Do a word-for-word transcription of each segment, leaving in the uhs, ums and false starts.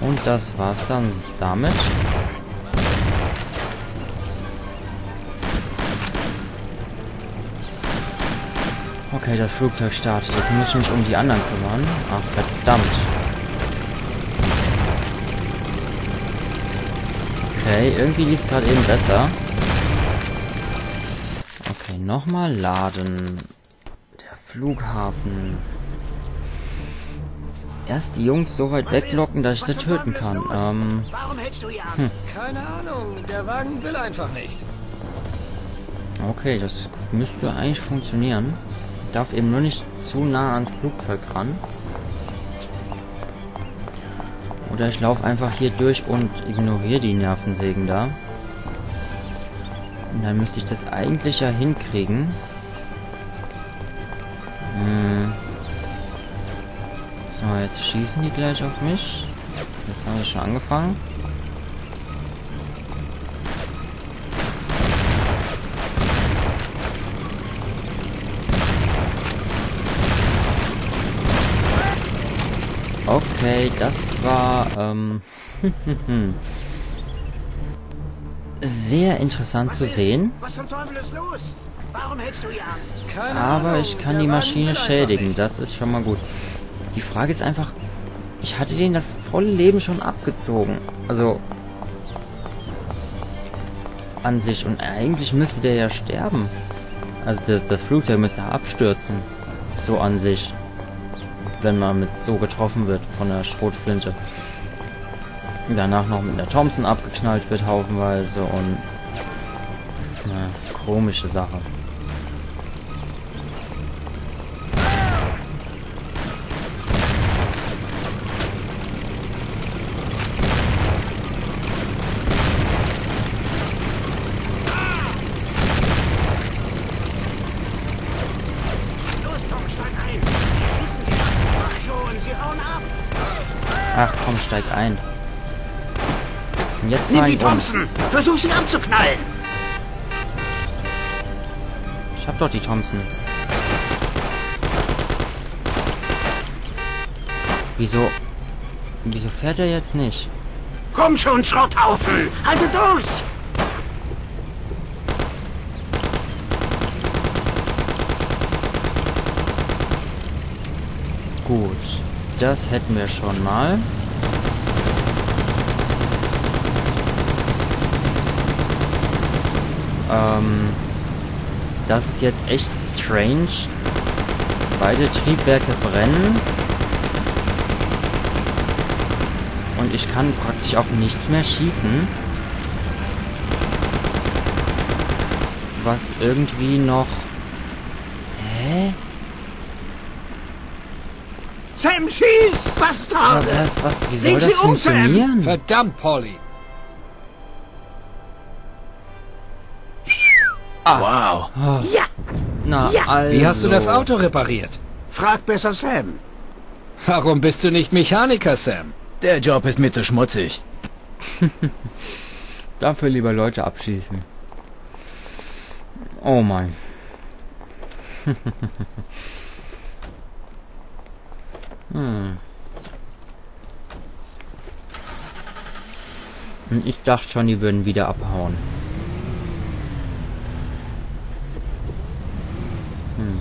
Und das war's dann damit. Okay, das Flugzeug startet. Jetzt muss ich mich um die anderen kümmern. Ach, verdammt. Okay, irgendwie lief es gerade eben besser. Okay, nochmal laden. Der Flughafen. Erst die Jungs so weit weglocken, dass ich sie töten kann. Ähm, Warum hältst du hier an? hm. Keine Ahnung, der Wagen will einfach nicht. Okay, das müsste eigentlich funktionieren. Ich darf eben nur nicht zu nah ans Flugzeug ran. Oder ich laufe einfach hier durch und ignoriere die Nervensägen da. Und dann müsste ich das eigentlich ja hinkriegen. Hm. So, jetzt schießen die gleich auf mich. Jetzt haben sie schon angefangen. Okay, das war ähm, sehr interessant zu sehen. Was zum Teufel ist los? Warum hältst du hier an? Keine Aber Ahnung, ich kann der die Wagen Maschine will einfach schädigen. nicht. Das ist schon mal gut. Die Frage ist einfach, ich hatte den das volle Leben schon abgezogen. Also an sich. Und eigentlich müsste der ja sterben. Also das, das Flugzeug müsste abstürzen. So an sich. Wenn man mit so getroffen wird von der Schrotflinte. Danach noch mit der Thompson abgeknallt wird haufenweise und na, komische Sache. Los, Tom, steig ein. Wir schießen sie ab. Mach schon, sie hauen ab. Ach komm, steig ein. Und jetzt Nimm fahr die ich um. Thompson. Versuch sie abzuknallen. Ich hab doch die Thompson. Wieso? Wieso fährt er jetzt nicht? Komm schon, Schrotthaufen. Halte durch. Gut, das hätten wir schon mal. Ähm, das ist jetzt echt strange. Beide Triebwerke brennen. Und ich kann praktisch auf nichts mehr schießen. Was irgendwie noch... Hä? Sam, schieß. Bastard. Aber was, was, wie soll Leg das sie um, Sam. funktionieren? Verdammt, Polly. Wow. Oh, Ja. na, Ja. also. Wie hast du das Auto repariert? Frag besser Sam. Warum bist du nicht Mechaniker, Sam? Der Job ist mir zu schmutzig. Dafür lieber Leute abschießen. Oh mein. hm. Ich dachte schon, die würden wieder abhauen. Hm.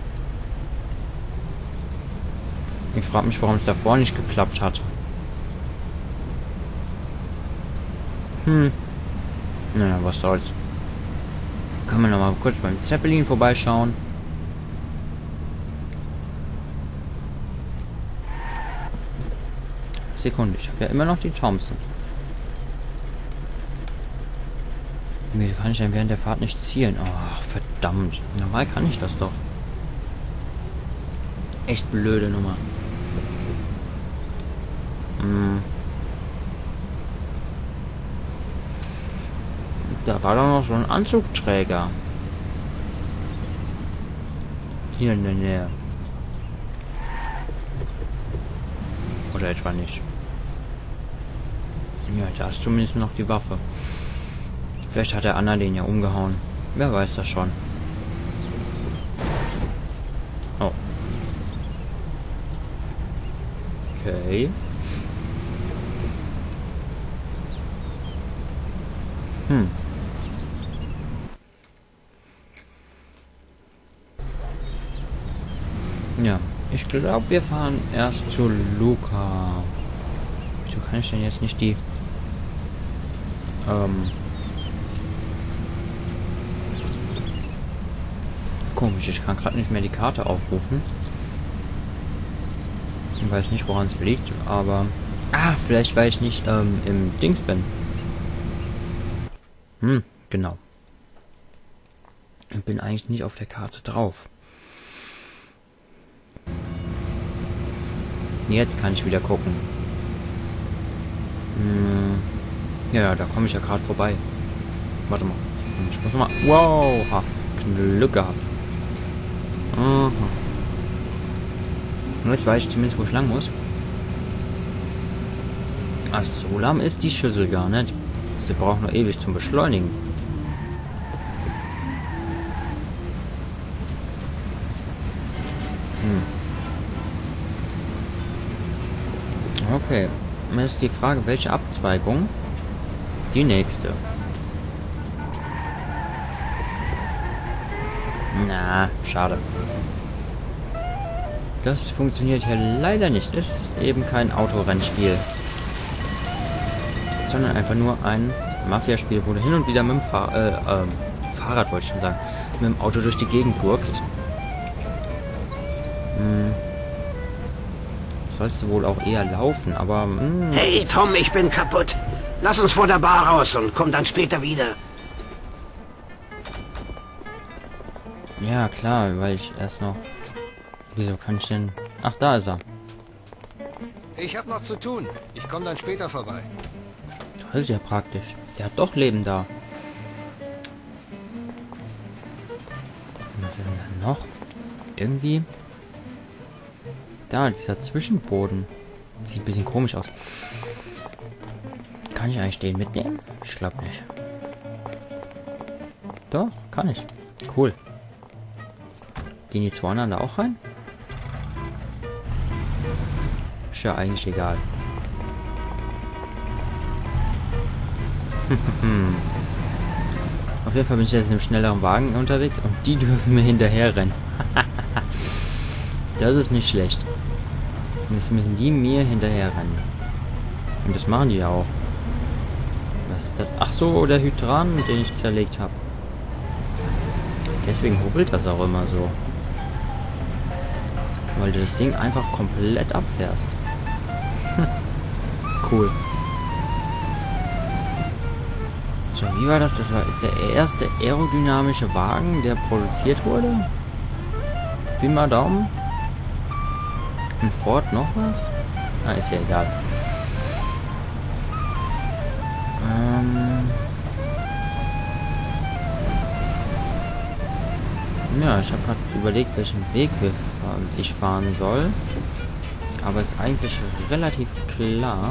Ich frage mich, warum es davor nicht geklappt hat. Hm. Naja, was soll's. Können wir noch mal kurz beim Zeppelin vorbeischauen. Sekunde, ich habe ja immer noch die Thompson. Wieso kann ich denn während der Fahrt nicht zielen? Ach, verdammt. Normal kann ich das doch. Echt blöde Nummer. Hm. Da war doch noch so ein Anzugträger. Hier in der Nähe. Oder etwa nicht. Ja, da ist zumindest noch die Waffe. Vielleicht hat der Anna den ja umgehauen. Wer weiß das schon. Oh. Okay. Ja, ich glaube, wir fahren erst zu Luca. Wieso kann ich denn jetzt nicht die... Ähm... Komisch, ich kann gerade nicht mehr die Karte aufrufen. Ich weiß nicht, woran es liegt, aber... Ah, vielleicht weil ich nicht ähm, im Dings bin. Hm, genau. Ich bin eigentlich nicht auf der Karte drauf. Jetzt kann ich wieder gucken. Hm, ja, da komme ich ja gerade vorbei. Warte mal. Ich muss mal... Wow, ha, Glück gehabt. Mhm. Und jetzt weiß ich zumindest, wo ich lang muss. Also so lahm ist die Schüssel gar nicht. Sie braucht nur ewig zum Beschleunigen. Hm. Okay. Jetzt ist die Frage, welche Abzweigung? Die nächste. Na, schade. Das funktioniert hier leider nicht. Das ist eben kein Autorennspiel. Sondern einfach nur ein Mafia-Spiel, wo du hin und wieder mit dem Fahr äh, äh, Fahrrad, wollte ich schon sagen, mit dem Auto durch die Gegend gurkst. Hm. Sollst du wohl auch eher laufen, aber... Hm. Hey Tom, ich bin kaputt. Lass uns vor der Bar raus und komm dann später wieder. Ja, klar, weil ich erst noch... Wieso kann ich denn... Ach, da ist er. Ich hab noch zu tun. Ich komme dann später vorbei. Das ist ja praktisch. Der hat doch Leben da. Was ist denn da noch? Irgendwie... Da, dieser Zwischenboden. Sieht ein bisschen komisch aus. Kann ich eigentlich den mitnehmen? Ich glaube nicht. Doch, kann ich. Cool. Gehen die zwei anderen da auch rein? Ist ja eigentlich egal. Auf jeden Fall bin ich jetzt in einem schnelleren Wagen unterwegs und die dürfen mir hinterher rennen. Das ist nicht schlecht. Und jetzt müssen die mir hinterher rennen. Und das machen die ja auch. Was ist das? Ach so, der Hydran, den ich zerlegt habe. Deswegen hubbelt das auch immer so. Weil du das Ding einfach komplett abfährst. Cool. So, wie war das? Das war ist der erste aerodynamische Wagen, der produziert wurde. Wie mal Daumen. Ein Ford noch was? Ah, ist ja egal. Ähm ja, ich habe gerade überlegt, welchen Weg wir fahren, ich fahren soll. Aber ist eigentlich relativ klar.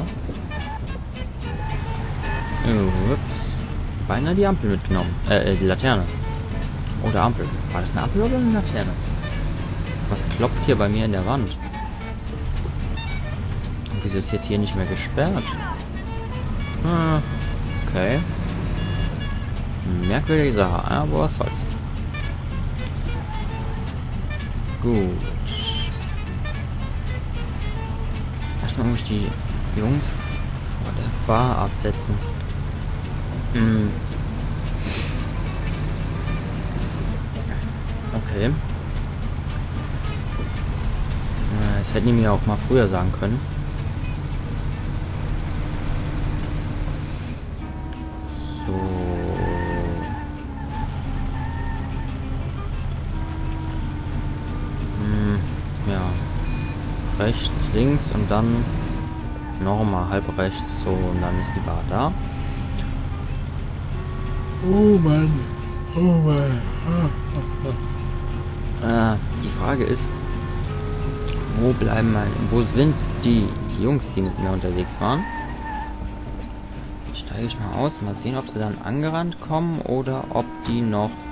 Ups. Beinahe die Ampel mitgenommen. Äh, die Laterne. Oder Ampel. War das eine Ampel oder eine Laterne? Was klopft hier bei mir in der Wand? Und wieso ist jetzt hier nicht mehr gesperrt? Hm, okay. Merkwürdige Sache, aber was soll's. Gut. Erstmal muss ich die Jungs vor der Bar absetzen. Hm. Okay. Das hätten die mir auch mal früher sagen können. So. Hm, ja. Rechts, links und dann nochmal halb rechts. So, und dann ist die Bar da. Oh Mann. Oh Mann. Äh, die Frage ist, wo bleiben meine, wo sind die Jungs, die mit mir unterwegs waren? Jetzt steige ich mal aus, mal sehen, ob sie dann angerannt kommen oder ob die noch